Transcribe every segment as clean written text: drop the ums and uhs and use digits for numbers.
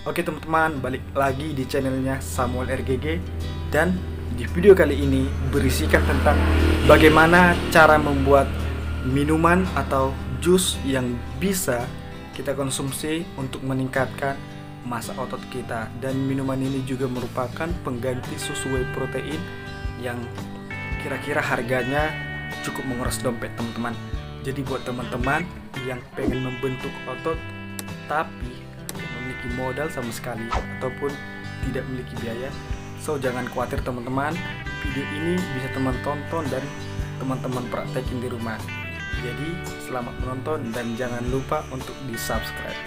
Oke teman-teman, balik lagi di channelnya Samuel RGG. Dan di video kali ini berisikan tentang bagaimana cara membuat minuman atau jus yang bisa kita konsumsi untuk meningkatkan massa otot kita. Dan minuman ini juga merupakan pengganti susu whey protein yang kira-kira harganya cukup menguras dompet teman-teman. Jadi buat teman-teman yang pengen membentuk otot tapi memiliki modal sama sekali ataupun tidak memiliki biaya, so jangan khawatir teman-teman, video ini bisa teman tonton dan teman-teman praktekin di rumah. Jadi selamat menonton dan jangan lupa untuk di subscribe.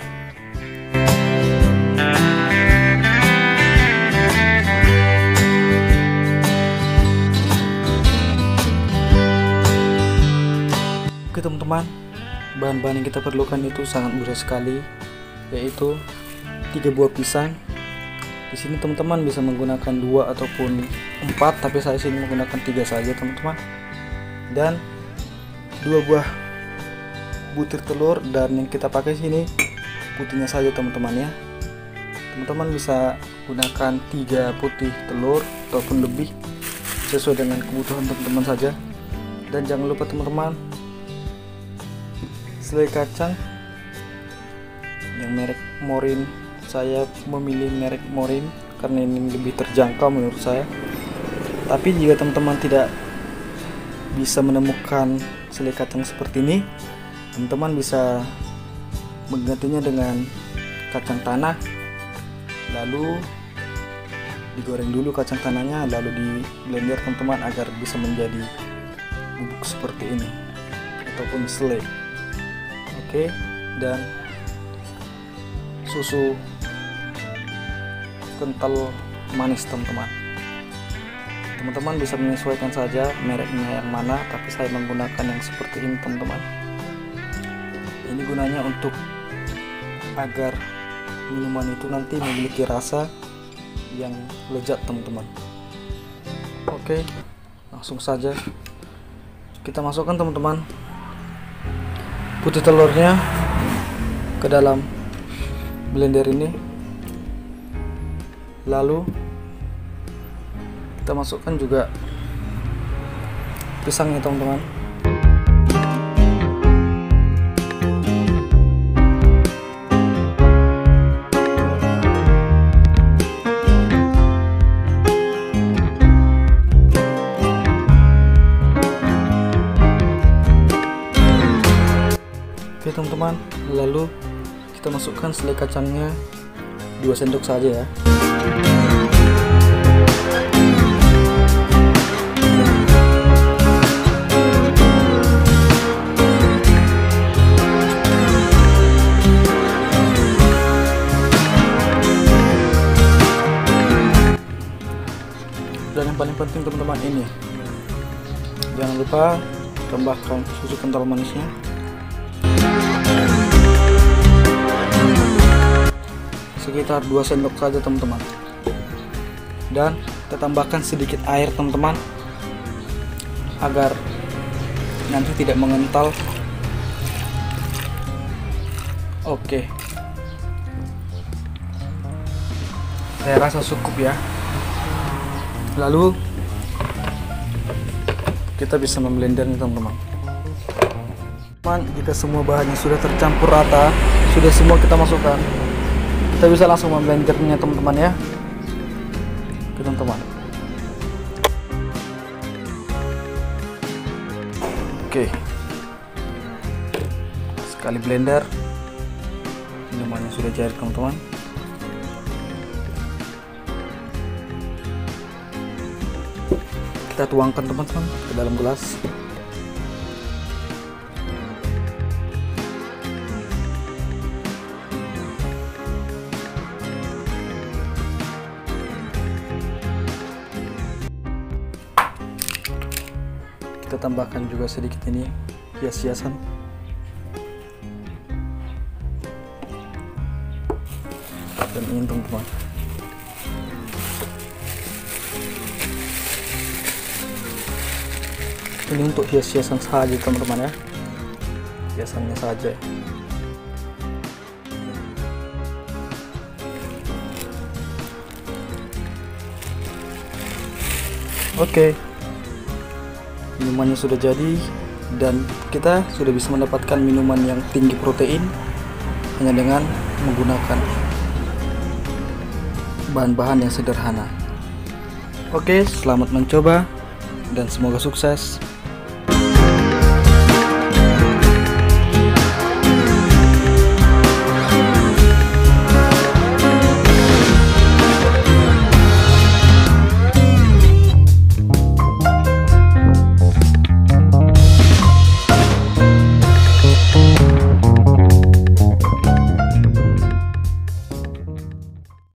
Oke teman-teman, bahan-bahan yang kita perlukan itu sangat mudah sekali, yaitu 3 buah pisang. Di sini teman-teman bisa menggunakan 2 ataupun 4, tapi saya sini menggunakan 3 saja teman-teman. Dan 2 buah butir telur, dan yang kita pakai sini putihnya saja teman-teman ya. Teman-teman bisa gunakan 3 putih telur ataupun lebih sesuai dengan kebutuhan teman-teman saja. Dan jangan lupa teman-teman, selai kacang yang merek Morin. Saya memilih merek Morin karena ini lebih terjangkau menurut saya. Tapi jika teman-teman tidak bisa menemukan selai kacang seperti ini, teman-teman bisa menggantinya dengan kacang tanah. Lalu digoreng dulu kacang tanahnya, lalu di blender teman-teman agar bisa menjadi bubuk seperti ini ataupun selai. Oke, dan susu kental manis teman-teman. Teman-teman bisa menyesuaikan saja mereknya yang mana, tapi saya menggunakan yang seperti ini teman-teman. Ini gunanya untuk agar minuman itu nanti memiliki rasa yang lezat teman-teman. Oke, langsung saja kita masukkan teman-teman putih telurnya ke dalam blender ini. Lalu kita masukkan juga pisangnya teman-teman. Oke teman-teman, lalu kita masukkan selai kacangnya 2 sendok saja ya. Dan yang paling penting teman-teman, ini jangan lupa tambahkan susu kental manisnya. Sekitar 2 sendok saja teman-teman. Dan kita tambahkan sedikit air teman-teman agar nanti tidak mengental. Oke, saya rasa cukup ya. Lalu kita bisa memblendernya teman-teman. Jika semua bahannya sudah tercampur rata, sudah semua kita masukkan, kita bisa langsung memblendernya teman-teman ya. Oke teman-teman. Oke, sekali blender minumannya sudah cair teman-teman. Kita tuangkan teman-teman ke dalam gelas. Kita tambahkan juga sedikit ini hias-hiasan. Dan ini teman-teman. Ini untuk hias-hiasan saja teman-teman ya, hiasannya saja. Oke, minumannya sudah jadi dan kita sudah bisa mendapatkan minuman yang tinggi protein hanya dengan menggunakan bahan-bahan yang sederhana. Oke, selamat mencoba dan semoga sukses.